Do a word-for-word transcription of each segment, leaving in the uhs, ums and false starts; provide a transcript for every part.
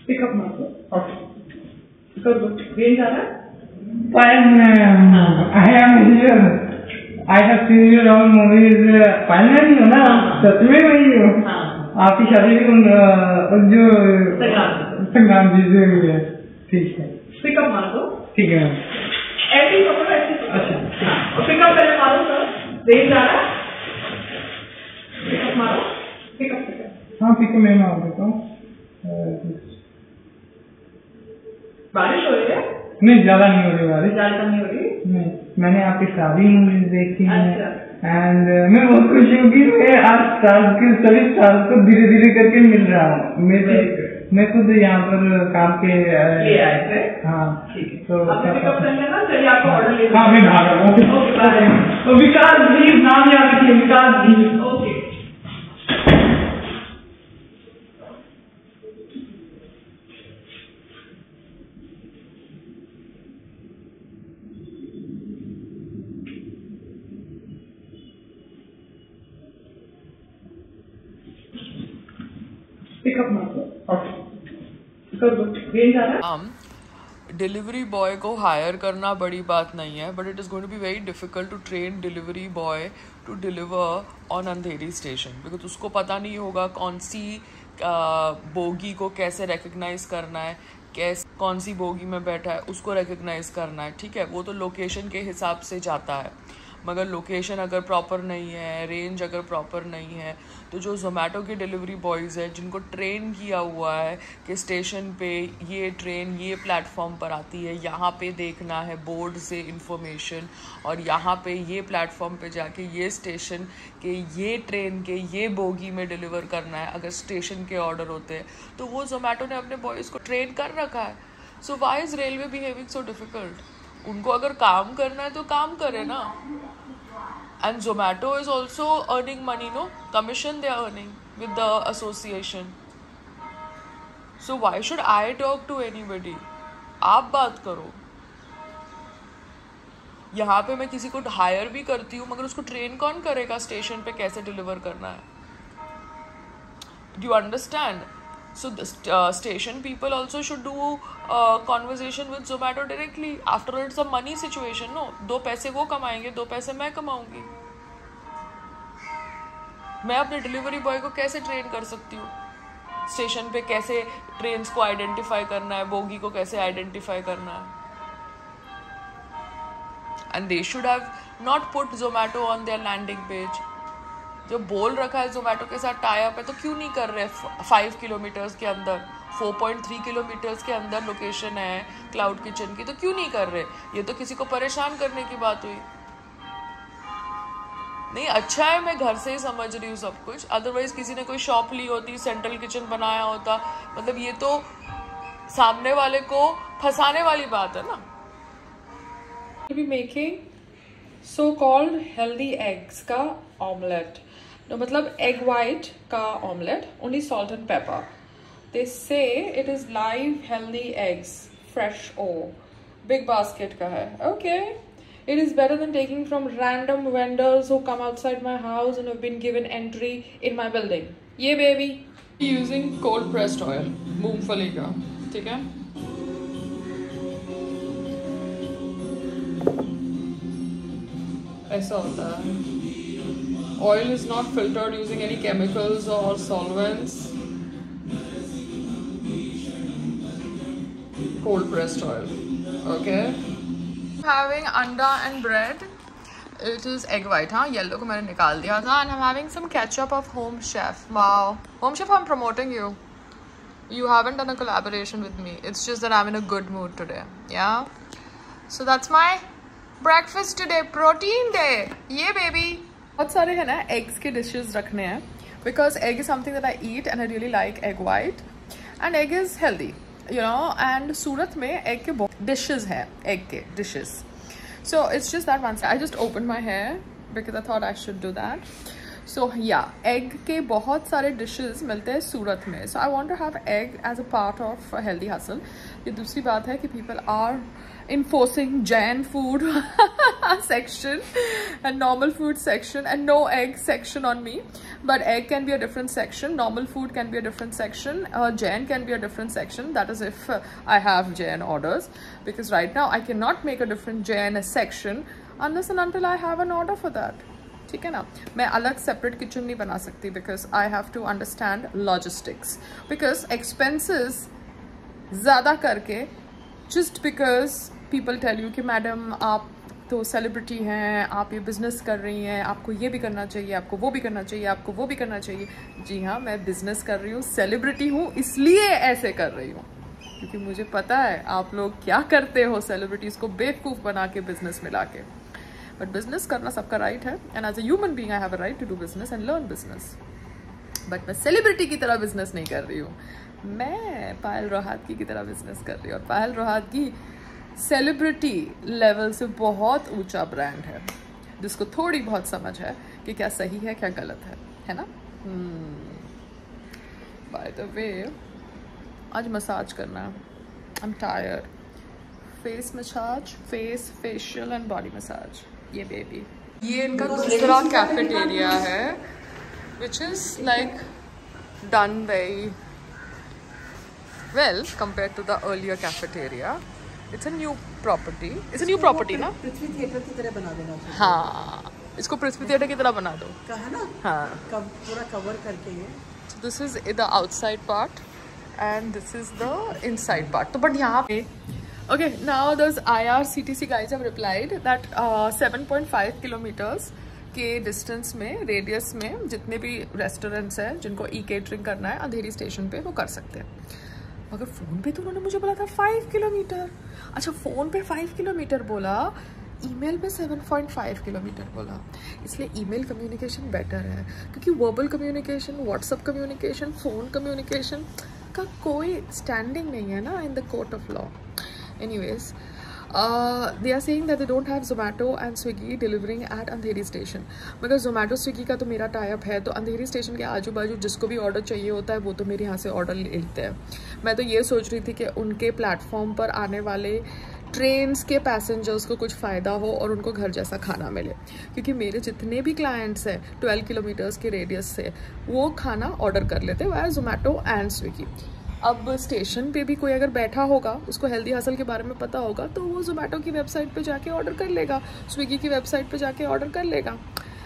Pickup मारो. Okay. कर दो. रेंज आ रहा है? Fine. I am here. I have seen you around movies. Fine नहीं हो ना? सच में वही हो. आपकी शादी जो संग्राम जी से हुई है. ठीक है. पिकअप मार दो. ठीक है. ऐसे ही पकड़ो, ऐसे ही. अच्छा. और पिकअप पहले मारो सर. रेंज आ रहा है? पिकअप मारो. Pickup pickup. हाँ पिकअप मैं मार देता हूँ. बारिश हो रही है? नहीं ज्यादा नहीं हो रही बारिश. ज्यादा नहीं हो रही? नहीं. मैंने आपकी सारी मूवीज देखी हैं एंड मैं बहुत खुशी हूँ कि मैं आज स्टार्स के सभी स्टार्स को धीरे धीरे करके मिल रहा हूँ. मैं मैं खुद यहाँ पर काम के लिए आए थे. हाँ ठीक है. तो पिकअप कर लेना. चलिए आपको ऑर्डर ले. हाँ मैं भाग रहा हूँ. तो विकास जी नाम याद रखिए. विकास जी. ओके. पिकअप मारो. ओके. कर दो. रेंज आ रहा है? um, डिलीवरी बॉय को हायर करना बड़ी बात नहीं है, but it is going to be very difficult to train delivery boy to deliver on Andheri station, because उसको पता नहीं होगा कौन सी बोगी को कैसे रिकग्नाइज करना है, कैसे कौन सी बोगी में बैठा है उसको रिकग्नाइज करना है. ठीक है, वो तो लोकेशन के हिसाब से जाता है, मगर लोकेशन अगर प्रॉपर नहीं है, रेंज अगर प्रॉपर नहीं है, तो जो जोमेटो के डिलीवरी बॉयज़ हैं जिनको ट्रेन किया हुआ है कि स्टेशन पे ये ट्रेन ये प्लेटफॉर्म पर आती है, यहाँ पे देखना है बोर्ड से इंफॉर्मेशन, और यहाँ पे ये प्लेटफॉर्म पे जाके ये स्टेशन के ये ट्रेन के ये बोगी में डिलीवर करना है अगर स्टेशन के ऑर्डर होते हैं, तो वो जोमेटो ने अपने बॉयज़ को ट्रेन कर रखा है. So why is railway behaving so difficult? उनको अगर काम करना है तो काम करे ना. And Zomato is also earning money, no? Commission they are earning with the association. So why should I talk to anybody? आप बात करो. यहाँ पे मैं किसी को हायर भी करती हूँ, मगर उसको ट्रेन कौन करेगा स्टेशन पे कैसे डिलीवर करना है? Do you understand? So the uh, station people also should do uh, conversation with Zomato directly. After all, it's a money situation, no? दो पैसे वो कमाएंगे, दो पैसे मैं कमाऊंगी. मैं अपने डिलीवरी बॉय को कैसे ट्रेन कर सकती हूँ स्टेशन पे, कैसे ट्रेन्स को आइडेंटिफाई करना है, बोगी को कैसे आइडेंटिफाई करना है. And they should have not put Zomato on their landing page. जो बोल रखा है जोमेटो के साथ टाई अप है, तो क्यों नहीं कर रहे? फाइव किलोमीटर्स के अंदर, फोर पॉइंट थ्री किलोमीटर्स के अंदर लोकेशन है क्लाउड किचन की, तो क्यों नहीं कर रहे? ये तो किसी को परेशान करने की बात हुई. नहीं, अच्छा है मैं घर से ही समझ रही हूँ सब कुछ, अदरवाइज किसी ने कोई शॉप ली होती, सेंट्रल किचन बनाया होता, मतलब ये तो सामने वाले को फंसाने वाली बात है ना. Be making so called healthy eggs का ऑमलेट. तो मतलब एग वाइट का omelette, only salt and pepper. They say it is live healthy eggs, Fresho, BigBasket का है. Okay, it is better than taking from random vendors who come outside my house and have been given entry in my building. ये baby using cold pressed oil, मूंगफली का. ठीक है, ऐसा होता है. Oil is not filtered using any chemicals or solvents. Cold pressed oil. Okay. Having anda and bread. It is egg white, हाँ, yellow को मैंने निकाल दिया था. And I'm having some ketchup of Home Chef. Wow, Home Chef, I'm promoting you. You haven't done a collaboration with me. It's just that I'm in a good mood today. Yeah. So that's my breakfast today. Protein day. Yeah, baby. बहुत सारे है ना eggs के dishes रखने हैं, because egg is something that I eat and I really like egg white, and egg is healthy. You know, and सूरत में egg के बहुत dishes हैं, egg के dishes. So it's just that once I just opened my hair because I thought I should do that. सो या egg के बहुत सारे dishes मिलते हैं सूरत में. So I want to have egg as a part of healthy hustle. ये दूसरी बात है कि people are enforcing Jain food section and normal food section and no egg section on me, but egg can be a different section, normal food can be a different section, uh, Jain can be a different section. That is if uh, I have Jain orders, because right now I cannot make a different Jain section unless and until I have an order for that. ठीक है ना. मैं अलग separate kitchen नहीं बना सकती because I have to understand logistics, because expenses ज़्यादा करके just because people tell you कि मैडम आप तो सेलिब्रिटी हैं, आप ये बिज़नेस कर रही हैं, आपको ये भी करना चाहिए, आपको वो भी करना चाहिए, आपको वो भी करना चाहिए. जी हाँ, मैं बिज़नेस कर रही हूँ, सेलिब्रिटी हूँ, इसलिए ऐसे कर रही हूँ क्योंकि मुझे पता है आप लोग क्या करते हो सेलिब्रिटीज़ को बेवकूफ़ बना के बिज़नेस में ला के. बट बिज़नेस करना सबका राइट है, and as a human being I have a right to do business and learn business. But मैं सेलिब्रिटी की तरह बिज़नेस नहीं कर रही हूँ, मैं पायल रोहातगी की तरह बिज़नेस कर रही हूँ. और पायल रोहातगी सेलिब्रिटी लेवल से बहुत ऊंचा ब्रांड है जिसको थोड़ी बहुत समझ है कि क्या सही है क्या गलत है, है ना. बाय द वे आज मसाज करना है. I am tired. Face massage, face facial and body massage. ये बेबी, ये इनका दूसरा कैफेटेरिया है which is like done very well compared to the earlier cafeteria. It's a new property. It's a new property ना. पृथ्वी theatre की तरह बना देना चाहिए. हाँ, इसको पृथ्वी थिएटर की तरह बना दो. कहा ना. हाँ. कब पूरा कवर करके ये. So this is the outside part and this is the inside part. तो but यहाँ पे okay, now those I R C T C guys have replied that uh, seven point five kilometers के distance में, radius में जितने भी restaurants हैं जिनको ई केटरिंग करना है अंधेरी स्टेशन पे वो कर सकते हैं. मगर फ़ोन पे तो उन्होंने मुझे बोला था फाइव किलोमीटर. अच्छा, फ़ोन पे फाइव किलोमीटर बोला, ईमेल पे सेवन पॉइंट फाइव किलोमीटर बोला. इसलिए ईमेल कम्युनिकेशन बेटर है क्योंकि verbal communication, WhatsApp communication, phone communication का कोई स्टैंडिंग नहीं है ना in the court of law. Anyways, Uh, they are saying that they don't have Zomato and Swiggy delivering at Andheri station. मगर Zomato Swiggy का तो मेरा टाई अप है, तो अंधेरी स्टेशन के आजू बाजू जिसको भी ऑर्डर चाहिए होता है वो तो मेरे यहाँ से ऑर्डर लेते हैं. मैं तो ये सोच रही थी कि उनके प्लेटफॉर्म पर आने वाले ट्रेन्स के पैसेंजर्स को कुछ फ़ायदा हो और उनको घर जैसा खाना मिले, क्योंकि मेरे जितने भी क्लाइंट्स हैं ट्वेल्व किलोमीटर्स के रेडियस से वो खाना ऑर्डर कर लेते हैं वाया Zomato एंड Swiggy. अब स्टेशन पे भी कोई अगर बैठा होगा, उसको हेल्दी हसल के बारे में पता होगा, तो वो Zomato की वेबसाइट पे जाके ऑर्डर कर लेगा, स्विगी की वेबसाइट पे जाके ऑर्डर कर लेगा.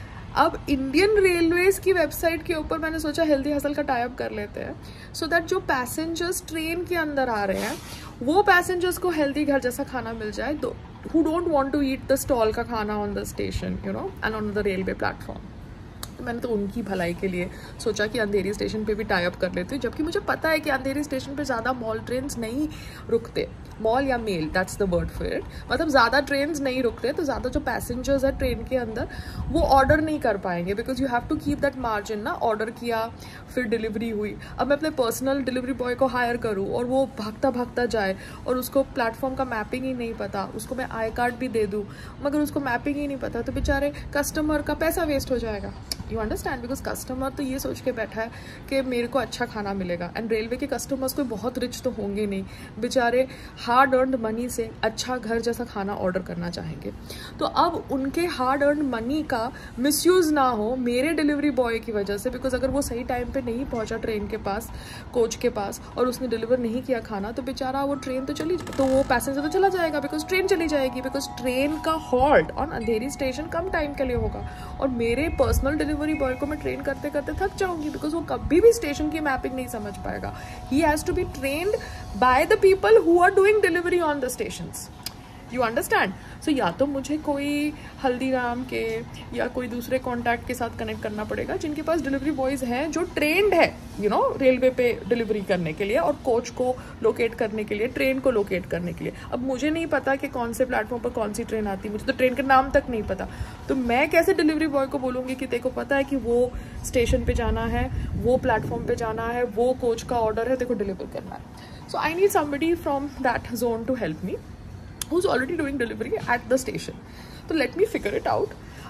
अब इंडियन रेलवेज़ की वेबसाइट के ऊपर मैंने सोचा हेल्दी हसल का टाई अप कर लेते हैं, सो दैट जो पैसेंजर्स ट्रेन के अंदर आ रहे हैं वो पैसेंजर्स को हेल्दी घर जैसा खाना मिल जाए, दो who don't want to eat the stall का खाना on the station, you know, and on the railway platform. मैंने तो उनकी भलाई के लिए सोचा कि अंधेरी स्टेशन पे भी टाई अप कर लेते हैं, जबकि मुझे पता है कि अंधेरी स्टेशन पे ज़्यादा मॉल ट्रेन्स नहीं रुकते. मॉल या mail, that's the word for it. मतलब ज़्यादा ट्रेन्स नहीं रुकते, तो ज़्यादा जो पैसेंजर्स है ट्रेन के अंदर वो ऑर्डर नहीं कर पाएंगे, because you have to keep that margin ना. ऑर्डर किया, फिर डिलीवरी हुई. अब मैं अपने पर्सनल डिलीवरी बॉय को हायर करूँ और वो भागता भागता जाए और उसको प्लेटफॉर्म का मैपिंग ही नहीं पता, उसको मैं आई कार्ड भी दे दूँ मगर उसको मैपिंग ही नहीं पता, तो बेचारे कस्टमर का पैसा वेस्ट हो जाएगा. यू अंडरस्टैंड, बिकॉज कस्टमर तो ये सोच के बैठा है कि मेरे को अच्छा खाना मिलेगा, एंड रेलवे के कस्टमर्स कोई बहुत रिच तो होंगे नहीं, बेचारे हार्ड अर्नड मनी से अच्छा घर जैसा खाना ऑर्डर करना चाहेंगे. तो अब उनके हार्ड अर्नड मनी का मिसयूज़ ना हो मेरे डिलीवरी बॉय की वजह से, बिकॉज अगर वो सही टाइम पे नहीं पहुंचा ट्रेन के पास, कोच के पास, और उसने डिलीवर नहीं किया खाना, तो बेचारा वो ट्रेन तो चली, तो वो पैसेंजर तो चला जाएगा, बिकॉज ट्रेन चली जाएगी, बिकॉज ट्रेन का हॉल्ट ऑन अंधेरी स्टेशन कम टाइम के लिए होगा, और मेरे पर्सनल डिलीवरी बॉय को मैं ट्रेन करते करते थक जाऊंगी, बिकॉज वो कभी भी स्टेशन की मैपिंग नहीं समझ पाएगा. He has to be trained by the people who are doing delivery on the stations. You understand. So या तो मुझे कोई हल्दीराम के या कोई दूसरे कॉन्टैक्ट के साथ कनेक्ट करना पड़ेगा जिनके पास डिलीवरी बॉयज़ हैं जो ट्रेंड है, यू नो, रेलवे पे डिलीवरी करने के लिए और कोच को लोकेट करने के लिए, ट्रेन को लोकेट करने के लिए. अब मुझे नहीं पता कि कौन से प्लेटफॉर्म पर कौन सी ट्रेन आती है, मुझे तो ट्रेन का नाम तक नहीं पता, तो मैं कैसे डिलीवरी बॉय को बोलूँगी कि तेरे को पता है कि वो स्टेशन पर जाना है, वो प्लेटफॉर्म पर जाना है, वो कोच का ऑर्डर है, तेरे को डिलीवर करना है. So I need somebody from that zone to help me who's already doing delivery at the station. So let me figure it out.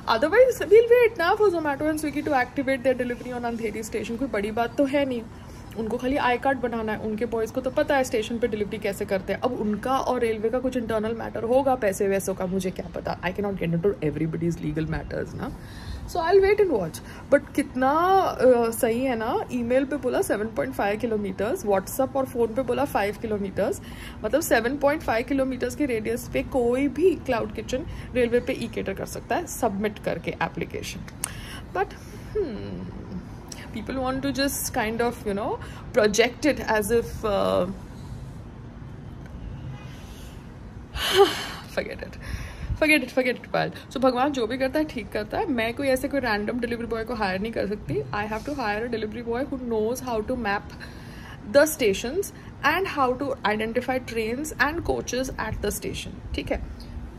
Otherwise we'll wait ना for Zomato and Swiggy to activate their delivery on Andheri station. कोई बड़ी बात तो है नहीं, उनको खाली I card बनाना है. उनके बॉयज़ को तो पता है स्टेशन पे डिलीवरी कैसे करते हैं. अब उनका और रेलवे का कुछ इंटरनल मैटर होगा, पैसे वैसों का मुझे क्या पता. I can not get into everybody's legal matters ना. So I will wait and watch. But कितना uh, सही है ना. ईमेल पे बोला seven point five kilometres, WhatsApp और फ़ोन पे बोला फाइव किलोमीटर्स. मतलब सेवन पॉइंट फाइव किलोमीटर्स के रेडियस पे कोई भी क्लाउड किचन रेलवे पे ई केटर कर सकता है सबमिट करके application. But people want to just kind of, you know, project it as if uh, forget it forget it forget it pal. So भगवान जो भी करता है ठीक करता है. मैं कोई ऐसे कोई रैंडम डिलीवरी बॉय को हायर नहीं कर सकती. I have to hire a delivery boy who knows how to map the stations and how to identify trains and coaches at the station. ठीक है.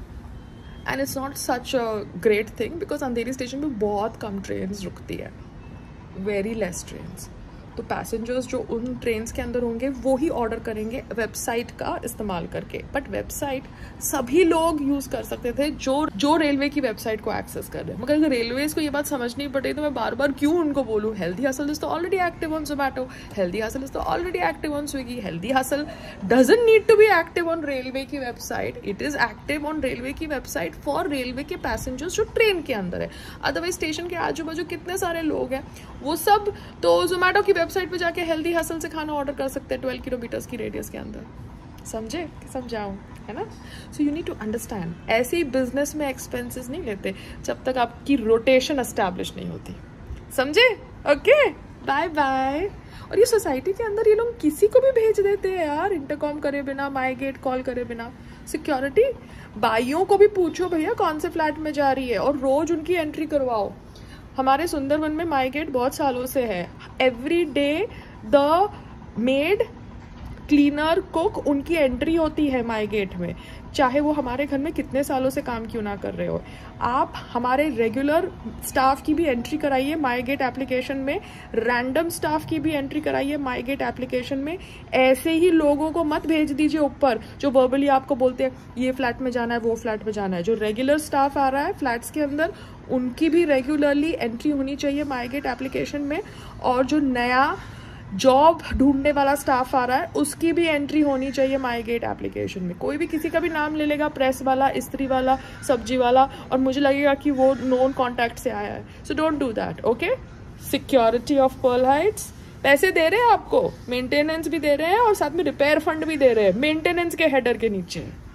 And it's not such a great thing because Andheri station पे बहुत कम trains रुकती है, very less trains. तो passengers जो उन ट्रेन्स के अंदर होंगे वो ही ऑर्डर करेंगे वेबसाइट का इस्तेमाल करके. बट वेबसाइट सभी लोग यूज़ कर सकते थे जो जो रेलवे की वेबसाइट को एक्सेस कर रहे हैं. मगर अगर रेलवेज को ये बात समझनी पड़े तो मैं बार बार क्यों उनको बोलूँ. हेल्दी हसल इज तो already active on Zomato, Healthy Hustle is तो already active on Swiggy. Healthy Hustle doesn't need to be active on railway की website. It is active on railway की वेबसाइट फॉर रेलवे के पैसेंजर्स जो train के अंदर है. Otherwise station के आजू बाजू कितने सारे लोग हैं, वो सब तो जोमेटो की वेबसाइट पे जाके हेल्दी हसल से खाना ऑर्डर कर सकते हैं ट्वेल्व किलोमीटर्स की रेडियस के अंदर. समझे? समझाऊं, है ना. So you need to understand. ऐसे ही बिजनेस में एक्सपेंसेस नहीं लेते जब तक आपकी रोटेशन एस्टैब्लिश नहीं होती. समझे? Okay, bye bye. और ये सोसाइटी के अंदर ये लोग किसी को भी भेज देते हैं यार, इंटरकॉम करे बिना, माई गेट कॉल करे बिना. सिक्योरिटी बाइयों को भी पूछो भैया कौन से फ्लैट में जा रही है और रोज उनकी एंट्री करवाओ. हमारे सुंदरवन में माई गेट बहुत सालों से है. Every day the maid, cleaner, cook, उनकी एंट्री होती है माई गेट में, चाहे वो हमारे घर में कितने सालों से काम क्यों ना कर रहे हो. आप हमारे रेगुलर स्टाफ की भी एंट्री कराइए माई गेट एप्लीकेशन में, रैंडम स्टाफ की भी एंट्री कराइए माई गेट एप्लीकेशन में. ऐसे ही लोगों को मत भेज दीजिए ऊपर जो वर्बली आपको बोलते हैं ये फ्लैट में जाना है, वो फ्लैट में जाना है. जो रेगुलर स्टाफ आ रहा है फ्लैट्स के अंदर उनकी भी रेगुलरली एंट्री होनी चाहिए माई गेट एप्लीकेशन में. और जो नया जॉब ढूंढने वाला स्टाफ आ रहा है उसकी भी एंट्री होनी चाहिए माई गेट एप्लीकेशन में. कोई भी किसी का भी नाम ले लेगा, प्रेस वाला, इस्त्री वाला, सब्जी वाला, और मुझे लगेगा कि वो नोन कॉन्टैक्ट से आया है. So don't do that. Okay. Security of Pearl Heights पैसे दे रहे हैं आपको, मेंटेनेंस भी दे रहे हैं और साथ में रिपेयर फंड भी दे रहे हैं मेंटेनेंस के हेडर के नीचे.